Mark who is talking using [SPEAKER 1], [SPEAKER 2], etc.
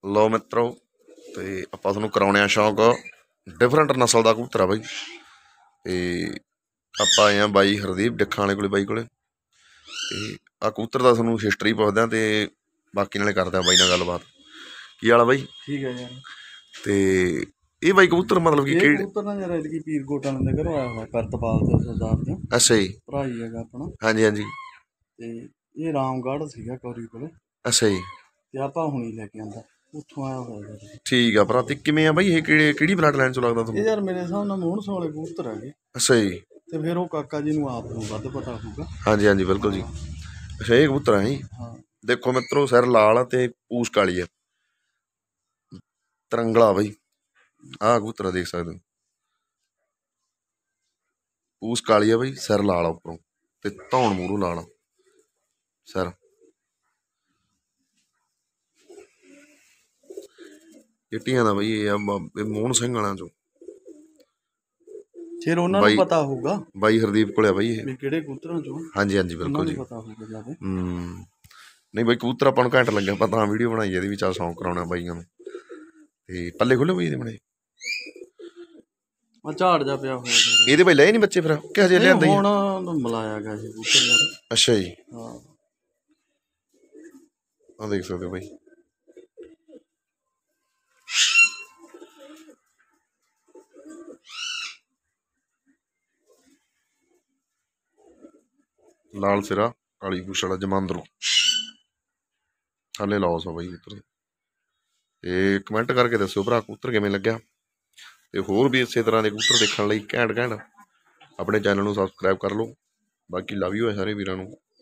[SPEAKER 1] ਲਓ ਮਿੱਤਰੋ ਤੇ ਆਪਾਂ ਤੁਹਾਨੂੰ ਕਰਾਉਣੇ ਆ ਸ਼ੌਂਕ ਡਿਫਰੈਂਟ ਨਸਲ ਦਾ ਕਬੂਤਰ ਆ ਬਾਈ। ਤੇ ਆਪਾਂ ਆਏ ਆ ਬਾਈ ਹਰਦੀਪ ਡਿੱਖਾਂ ਵਾਲੇ ਕੋਲੇ ਬਾਈ ਕੋਲੇ। ਤੇ ਆ ਕਬੂਤਰ ਦਾ ਤੁਹਾਨੂੰ ਹਿਸਟਰੀ ਪੁੱਛਦੇ ਆ ਤੇ ਬਾਕੀ ਨਾਲੇ ਕਰਦੇ ਆ ਬਾਈ ਨਾਲ ਗੱਲਬਾਤ। ਕੀ ਹਾਲ ਆ ਬਾਈ?
[SPEAKER 2] ਠੀਕ ਹੈ ਯਾਰ।
[SPEAKER 1] ਤੇ ਇਹ ਬਾਈ ਕਬੂਤਰ ਮਤਲਬ ਕਿ ਕਿਹੜੇ
[SPEAKER 2] ਕਬੂਤਰ ਨਾ ਯਾਰ ਐਤਕੀ ਪੀਰ ਕੋਟਾਂ ਦੇ ਘਰੋਂ ਆਇਆ ਹੋਇਆ ਕਰਤਪਾਲ ਦੇ ਸਰਦਾਰ ਦੇ।
[SPEAKER 1] ਅੱਛਾ ਜੀ।
[SPEAKER 2] ਭਰਾ ਹੀ ਹੈਗਾ ਆਪਣਾ।
[SPEAKER 1] ਹਾਂਜੀ ਹਾਂਜੀ।
[SPEAKER 2] ਤੇ ਇਹ ਰਾਮਗੜ੍ਹ ਸੀਗਾ ਕੌਰੀ ਕੋਲੇ।
[SPEAKER 1] ਅੱਛਾ ਜੀ।
[SPEAKER 2] ਤੇ ਆਪਾਂ ਹੁਣੀ ਲੈ ਕੇ ਆਂਦਾ ਉੱਥੋਂ ਆਇਆ ਹੋਇਆ ਯਾਰ।
[SPEAKER 1] ਠੀਕ ਆ ਭਰਾ। ਤੇ ਕਿਵੇਂ ਆ ਬਾਈ ਇਹ ਕਿਹੜੀ ਬਲੱਡ ਲਾਈਨ ਚੋਂ ਲੱਗਦਾ
[SPEAKER 2] ਇਹ
[SPEAKER 1] ਤੁਹਾਨੂੰ?
[SPEAKER 2] ਯਾਰ ਮੇਰੇ ਹਿਸਾਬ ਨਾਲ ਮੋਹਣ ਵਾਲੇ ਕਬੂਤਰ ਹੈਗੇ।
[SPEAKER 1] ਅੱਛਾ ਜੀ।
[SPEAKER 2] ਤੇ ਫਿਰ ਉਹ ਕਾਕਾ ਜੀ ਨੂੰ ਆਪ ਨੂੰ ਵੱਧ ਪਤਾ ਹੋਊਗਾ।
[SPEAKER 1] ਹਾਂਜੀ ਹਾਂਜੀ ਬਿਲਕੁਲ ਜੀ। ਅੱਛਾ ਇਹ ਕਬੂਤਰ ਹੈ ਜੀ।
[SPEAKER 2] ਹਾਂ
[SPEAKER 1] ਦੇਖੋ ਮਿੱਤਰੋ ਸਿਰ ਲਾਲ ਆ ਤੇ ਪੂਛ ਕਾਲੀ ਆ, ਤਰੰਗਲਾ ਬਾਈ। ਆਹ ਕਬੂਤਰ ਦੇਖ ਸਕਦੇ ਹੋ, ਪੂਛ ਕਾਲੀ ਆ ਬਾਈ, ਸਿਰ ਲਾਲ ਆ ਉੱਪਰੋਂ ਤੇ ਧੌਣ ਮੂਹਰੋਂ ਲਾਲ ਆ ਸਿਰ। ਚਿੱਟੀਆਂ ਦਾ ਬਾਈ ਇਹ ਆ ਮੋਹਨ ਸਿੰਘ ਵਾਲਿਆਂ ਚੋਂ।
[SPEAKER 2] ਫਿਰ ਉਹਨਾਂ ਨੂੰ ਪਤਾ ਹੋਊਗਾ
[SPEAKER 1] ਬਾਈ ਹਰਦੀਪ ਕੋਲੇ ਆ ਬਾਈ ਇਹ
[SPEAKER 2] ਵੀ ਕਿਹੜੇ ਕਬੂਤਰਾਂ ਚੋਂ।
[SPEAKER 1] ਹਾਂਜੀ ਹਾਂਜੀ ਬਿਲਕੁਲ ਜੀ।
[SPEAKER 2] ਪਤਾ ਹੋਊਗਾ ਜ਼ਿਆਦਾ।
[SPEAKER 1] ਨਹੀਂ ਬਾਈ ਕਬੂਤਰ ਆਪਾਂ ਨੂੰ ਘੈਂਟ ਲੱਗਿਆ, ਆਪਾਂ ਤਾਂ ਵੀਡੀਓ ਬਣਾਈ ਇਹਦੀ ਵੀ ਚੱਲ ਸ਼ੌਂਕ ਕਰਾਉਣਾ ਬਾਈਆਂ ਨੂੰ। ਤੇ ਪੱਲੇ ਖੁੱਲੇ ਬਾਈ ਇਹਦੇ ਬਣੇ
[SPEAKER 2] ਆ ਝਾੜ ਜਾ ਪਿਆ ਹੋਇਆ
[SPEAKER 1] ਇਹਦੇ ਬਾਈ ਲਏ ਨਹੀਂ ਬੱਚੇ ਫਿਰ ਕਿ ਹਜੇ ਲਿਆਂਦੇ
[SPEAKER 2] ਹੁਣ ਮਿਲਾਇਆ ਗਿਆ ਸੀ ਕਬੂਤਰ ਯਾਰ।
[SPEAKER 1] ਅੱਛਾ ਜੀ।
[SPEAKER 2] ਹਾਂ
[SPEAKER 1] ਆਹ ਦੇਖ ਸਕਦੇ ਹੋ ਬਾਈ। ਲਾਲ ਸਿਰਾ ਕਾਲੀ ਪੂਛ ਵਾਲਾ ਜਮਾਂਦਰੂ। ਥੱਲੇ ਲਾਓ ਸੋ ਬਾਈ ਕਬੂਤਰ। ਤੇ ਕਮੈਂਟ ਕਰਕੇ ਦੱਸਿਓ ਭਰਾ ਕਬੂਤਰ ਕਿਵੇਂ ਲੱਗਿਆ। ਤੇ ਹੋਰ ਵੀ ਇਸੇ ਤਰ੍ਹਾਂ ਦੇ ਕਬੂਤਰ ਦੇਖਣ ਲਈ ਘੈਂਟ ਆਪਣੇ ਚੈਨਲ ਨੂੰ ਸਬਸਕ੍ਰਾਈਬ ਕਰ ਲਓ। ਬਾਕੀ ਲਵ ਯੂ ਹੈ ਸਾਰੇ ਵੀਰਾਂ ਨੂੰ।